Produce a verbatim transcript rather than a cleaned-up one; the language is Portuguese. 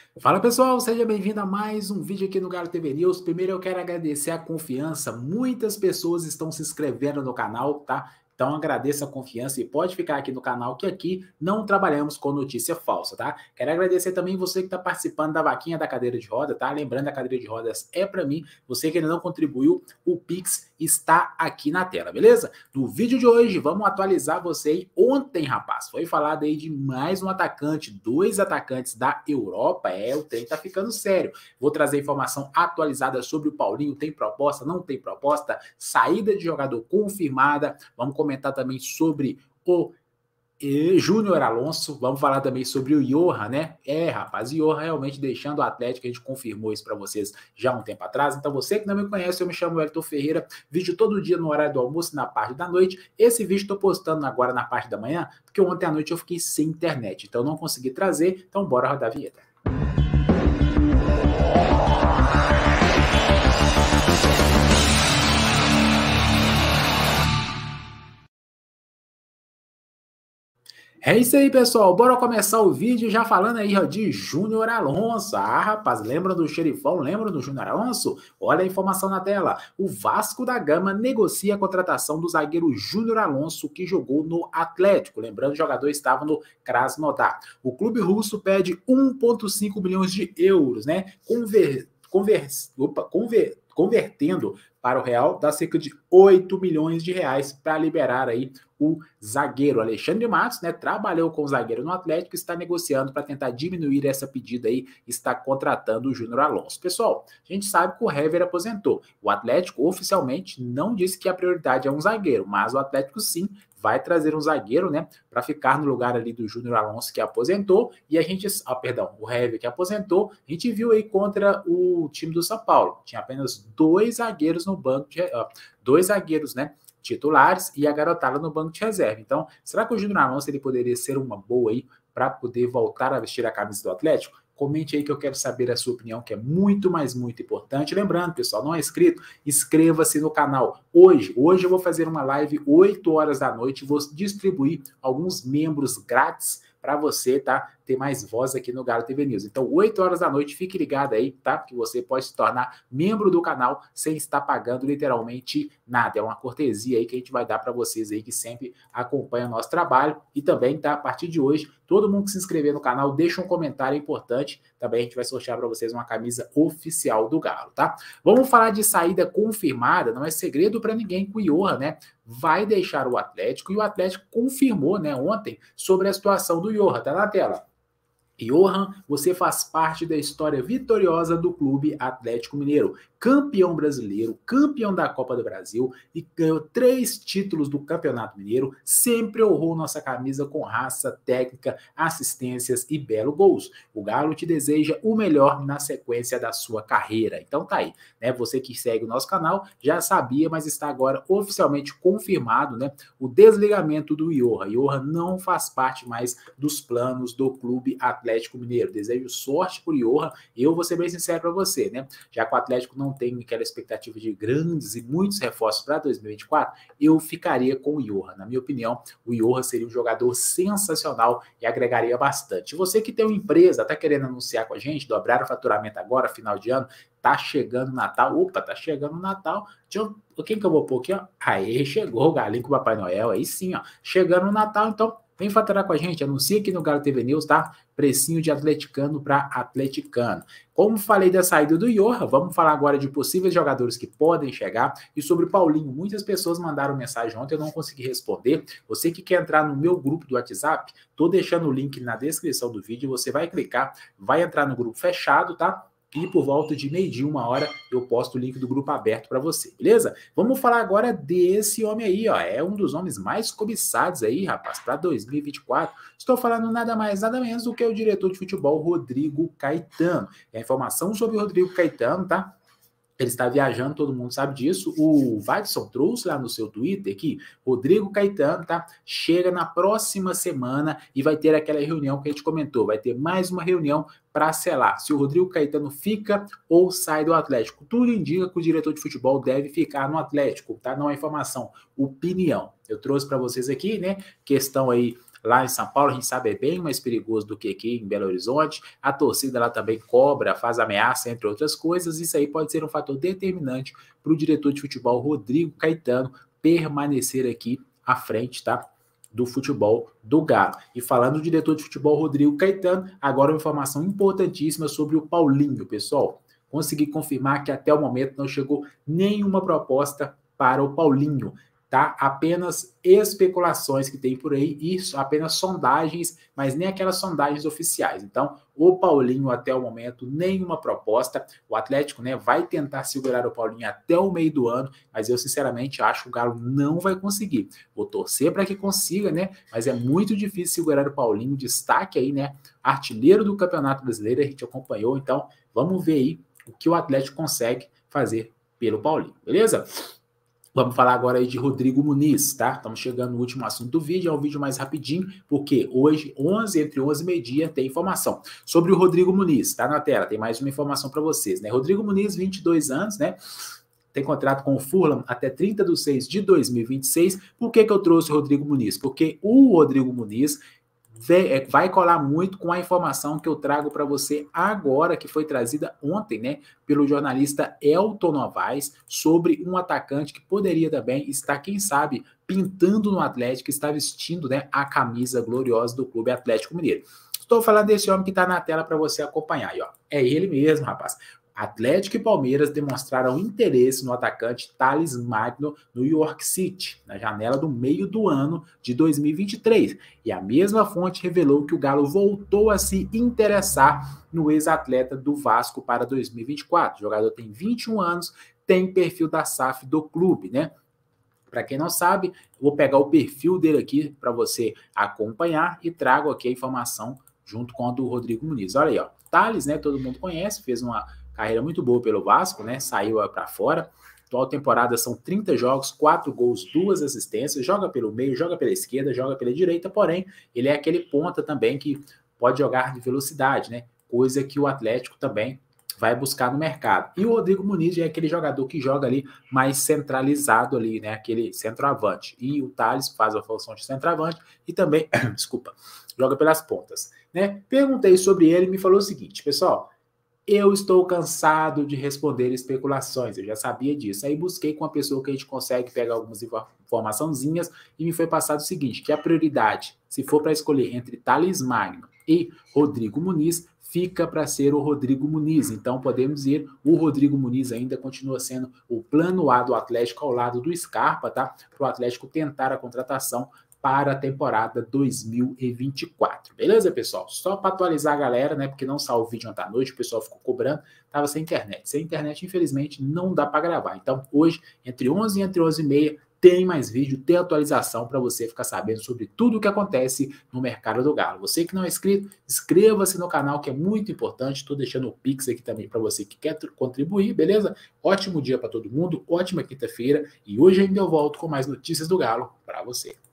Fala pessoal, seja bem-vindo a mais um vídeo aqui no Galo T V News. Primeiro eu quero agradecer a confiança, muitas pessoas estão se inscrevendo no canal, tá? Então agradeço a confiança e pode ficar aqui no canal que aqui não trabalhamos com notícia falsa, tá? Quero agradecer também você que está participando da vaquinha da cadeira de roda, tá? Lembrando, a cadeira de rodas é para mim, você que ainda não contribuiu, o Pix está aqui na tela, beleza? No vídeo de hoje vamos atualizar você aí. Ontem, rapaz, foi falado aí de mais um atacante, dois atacantes da Europa, é, o trem tá ficando sério. Vou trazer informação atualizada sobre o Paulinho, tem proposta, não tem proposta, saída de jogador confirmada, vamos comentar também sobre o Júnior Alonso, vamos falar também sobre o Johan, né? É, rapaz, o Johan realmente deixando o Atlético, a gente confirmou isso para vocês já há um tempo atrás. Então, você que não me conhece, eu me chamo Wellington Ferreira, vídeo todo dia no horário do almoço e na parte da noite. Esse vídeo estou postando agora na parte da manhã, porque ontem à noite eu fiquei sem internet, então não consegui trazer, então bora rodar a vinheta. É isso aí, pessoal. Bora começar o vídeo já falando aí ó, de Júnior Alonso. Ah, rapaz, lembram do xerifão? Lembram do Júnior Alonso? Olha a informação na tela. O Vasco da Gama negocia a contratação do zagueiro Júnior Alonso, que jogou no Atlético. Lembrando, o jogador estava no Krasnodar. O clube russo pede um vírgula cinco milhões de euros, né? Conver... Conver... Opa, conver... Convertendo para o real, dá cerca de oito milhões de reais para liberar aí o zagueiro. Alexandre Matos, né, trabalhou com o zagueiro no Atlético, está negociando para tentar diminuir essa pedida aí, está contratando o Júnior Alonso. Pessoal, a gente sabe que o Hever aposentou. O Atlético oficialmente não disse que a prioridade é um zagueiro, mas o Atlético sim vai trazer um zagueiro, né, para ficar no lugar ali do Júnior Alonso, que aposentou, e a gente, ah, perdão, o Hever que aposentou, a gente viu aí contra o time do São Paulo, tinha apenas dois zagueiros no banco, de, uh, dois zagueiros, né, titulares e a garotada no banco de reserva. Então, será que o Júnior Alonso ele poderia ser uma boa aí para poder voltar a vestir a camisa do Atlético? Comente aí que eu quero saber a sua opinião, que é muito, mas muito importante. Lembrando, pessoal, não é inscrito? Inscreva-se no canal. Hoje, hoje eu vou fazer uma live oito horas da noite, vou distribuir alguns membros grátis para você, tá? Ter mais voz aqui no Galo T V News. Então, oito horas da noite, fique ligado aí, tá? Que você pode se tornar membro do canal sem estar pagando literalmente nada. É uma cortesia aí que a gente vai dar para vocês aí que sempre acompanham o nosso trabalho. E também, tá? A partir de hoje, todo mundo que se inscrever no canal, deixa um comentário importante. Também a gente vai sortear para vocês uma camisa oficial do Galo, tá? Vamos falar de saída confirmada, não é segredo para ninguém que o Johan, né, vai deixar o Atlético, e o Atlético confirmou, né, ontem sobre a situação do Johan. Tá na tela. Johan, você faz parte da história vitoriosa do Clube Atlético Mineiro, campeão brasileiro, campeão da Copa do Brasil e ganhou três títulos do Campeonato Mineiro, sempre honrou nossa camisa com raça, técnica, assistências e belo gols. O Galo te deseja o melhor na sequência da sua carreira. Então tá aí, né? Você que segue o nosso canal já sabia, mas está agora oficialmente confirmado, né, o desligamento do Johan. Johan não faz parte mais dos planos do Clube Atlético Atlético Mineiro. Desejo sorte por Johan. Eu vou ser bem sincero para você, né? Já que o Atlético não tem aquela expectativa de grandes e muitos reforços para dois mil e vinte e quatro, eu ficaria com o Johan. Na minha opinião, o Johan seria um jogador sensacional e agregaria bastante. Você que tem uma empresa, tá querendo anunciar com a gente, dobrar o faturamento agora, final de ano, tá chegando o Natal. Opa, tá chegando o Natal. Deixa eu, quem que eu vou pôr aqui, ó? Aí chegou o galinho com o Papai Noel, aí sim, ó. Chegando o Natal, então vem faturar com a gente, anuncia aqui no Galo T V News, tá? Precinho de atleticano para atleticano. Como falei da saída do Johan, vamos falar agora de possíveis jogadores que podem chegar e sobre o Paulinho. Muitas pessoas mandaram mensagem ontem, eu não consegui responder. Você que quer entrar no meu grupo do WhatsApp, tô deixando o link na descrição do vídeo, você vai clicar, vai entrar no grupo fechado, tá? E por volta de meio-dia, uma hora, eu posto o link do grupo aberto para você, beleza? Vamos falar agora desse homem aí, ó. É um dos homens mais cobiçados aí, rapaz, para dois mil e vinte e quatro. Estou falando nada mais, nada menos do que o diretor de futebol, Rodrigo Caetano. E a informação sobre o Rodrigo Caetano, tá? Ele está viajando, todo mundo sabe disso. O Vadson trouxe lá no seu Twitter que Rodrigo Caetano, tá? Chega na próxima semana e vai ter aquela reunião que a gente comentou. Vai ter mais uma reunião para selar se o Rodrigo Caetano fica ou sai do Atlético. Tudo indica que o diretor de futebol deve ficar no Atlético, tá? Não é informação, opinião. Eu trouxe para vocês aqui, né? Questão aí lá em São Paulo, a gente sabe, é bem mais perigoso do que aqui em Belo Horizonte. A torcida lá também cobra, faz ameaça, entre outras coisas. Isso aí pode ser um fator determinante para o diretor de futebol, Rodrigo Caetano, permanecer aqui à frente, tá? Do futebol do Galo. E falando do diretor de futebol, Rodrigo Caetano, agora uma informação importantíssima sobre o Paulinho, pessoal. Consegui confirmar que até o momento não chegou nenhuma proposta para o Paulinho, tá? Apenas especulações que tem por aí, isso, apenas sondagens, mas nem aquelas sondagens oficiais. Então, o Paulinho até o momento, nenhuma proposta. O Atlético, né, vai tentar segurar o Paulinho até o meio do ano, mas eu sinceramente acho que o Galo não vai conseguir. Vou torcer para que consiga, né? Mas é muito difícil segurar o Paulinho, destaque aí, né? Artilheiro do Campeonato Brasileiro, a gente acompanhou, então vamos ver aí o que o Atlético consegue fazer pelo Paulinho, beleza? Vamos falar agora aí de Rodrigo Muniz, tá? Estamos chegando no último assunto do vídeo, é um vídeo mais rapidinho, porque hoje, onze, entre onze e meio-dia, tem informação sobre o Rodrigo Muniz, tá na tela, tem mais uma informação para vocês, né? Rodrigo Muniz, vinte e dois anos, né? Tem contrato com o Fulham até trinta de seis de dois mil e vinte e seis. Por que que eu trouxe o Rodrigo Muniz? Porque o Rodrigo Muniz vai colar muito com a informação que eu trago para você agora, que foi trazida ontem, né, pelo jornalista Elton Novaes, sobre um atacante que poderia também estar, quem sabe, pintando no Atlético, está vestindo, né, a camisa gloriosa do Clube Atlético Mineiro. Estou falando desse homem que está na tela para você acompanhar aí, ó. É ele mesmo, rapaz. Atlético e Palmeiras demonstraram interesse no atacante Thales Magno no York City, na janela do meio do ano de dois mil e vinte e três. E a mesma fonte revelou que o Galo voltou a se interessar no ex-atleta do Vasco para dois mil e vinte e quatro. O jogador tem vinte e um anos, tem perfil da S A F do clube, né? Para quem não sabe, vou pegar o perfil dele aqui para você acompanhar e trago aqui a informação junto com a do Rodrigo Muniz. Olha aí, ó. Thales, né? Todo mundo conhece, fez uma carreira muito boa pelo Vasco, né? Saiu para fora. Atual temporada são trinta jogos, quatro gols, duas assistências. Joga pelo meio, joga pela esquerda, joga pela direita. Porém, ele é aquele ponta também que pode jogar de velocidade, né? Coisa que o Atlético também vai buscar no mercado. E o Rodrigo Muniz é aquele jogador que joga ali mais centralizado ali, né? Aquele centroavante. E o Thales faz a função de centroavante e também, desculpa, joga pelas pontas, né? Perguntei sobre ele e me falou o seguinte, pessoal. Eu estou cansado de responder especulações, eu já sabia disso. Aí busquei com uma pessoa que a gente consegue pegar algumas informaçãozinhas e me foi passado o seguinte, que a prioridade, se for para escolher entre Thales Magno e Rodrigo Muniz, fica para ser o Rodrigo Muniz. Então podemos dizer, o Rodrigo Muniz ainda continua sendo o plano A do Atlético ao lado do Scarpa, tá? Para o Atlético tentar a contratação para a temporada dois mil e vinte e quatro. Beleza, pessoal? Só para atualizar a galera, né? Porque não saiu o vídeo ontem à noite, o pessoal ficou cobrando, tava sem internet. Sem internet, infelizmente, não dá para gravar. Então, hoje, entre onze e entre onze e meia, tem mais vídeo, tem atualização para você ficar sabendo sobre tudo o que acontece no mercado do Galo. Você que não é inscrito, inscreva-se no canal, que é muito importante. Estou deixando o Pix aqui também para você que quer contribuir, beleza? Ótimo dia para todo mundo, ótima quinta-feira. E hoje ainda eu volto com mais notícias do Galo para você.